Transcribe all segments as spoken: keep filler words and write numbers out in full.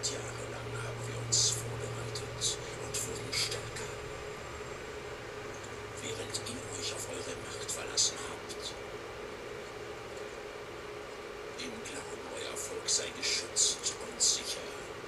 hundert Jahre lang haben wir uns vorbereitet und wurden stärker. Während ihr euch auf eure Macht verlassen habt. Im Glauben, euer Volk sei geschützt und sicher.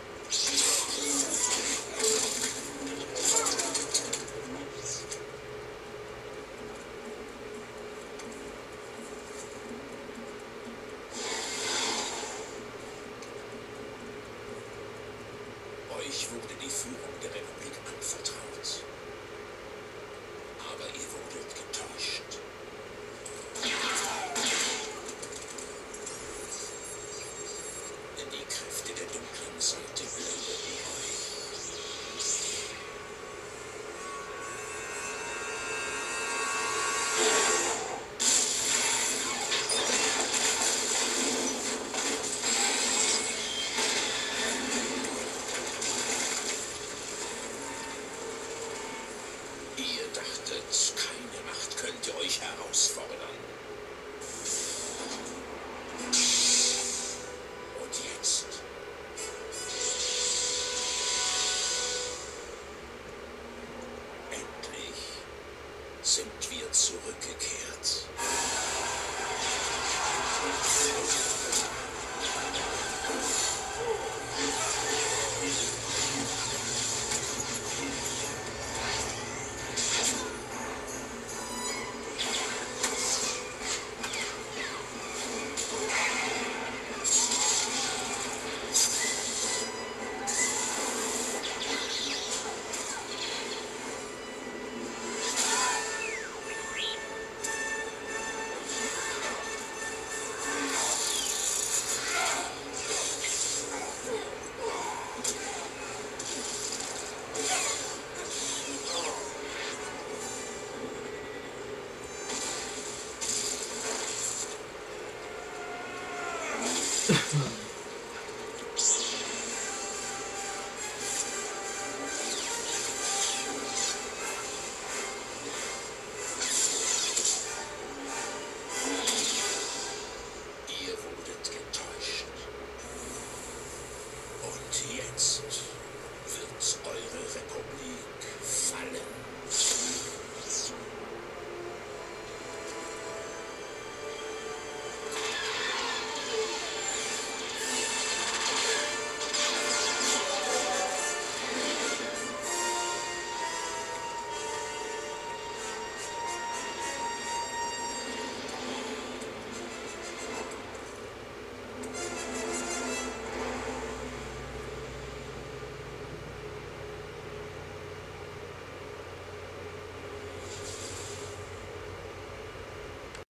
Euch wurde die Führung der Republik anvertraut. Aber ihr wurdet getäuscht. Denn die Kräfte der dunklen Seite blendeten euch. Ihr dachtet, keine Macht könnte euch herausfordern. Und jetzt? Endlich sind wir zurückgekehrt. Ihr wurdet getäuscht. Und jetzt wird eure Republik fallen.